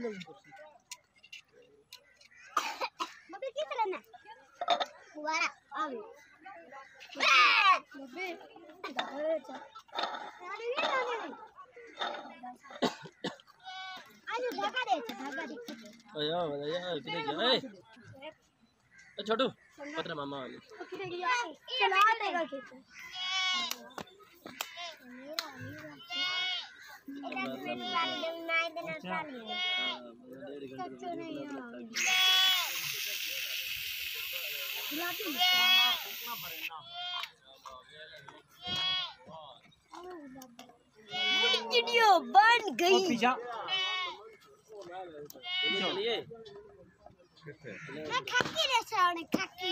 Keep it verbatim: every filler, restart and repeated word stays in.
मबे की चलना फुवारा आवे मबे दारे चा यार ये लाने आज धागा दे धागा दे अयो अयो किधर गया ए ए छोटू पत्र मामा वाले किधर गया चला देगा खेत मेरा मेरा इधर फिर लाल देना देना चालू कच्चो नहीं है वीडियो बन गई मैं खाकी रे सावने खाकी